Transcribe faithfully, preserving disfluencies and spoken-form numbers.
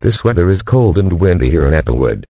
This weather is cold and windy here in Applewood.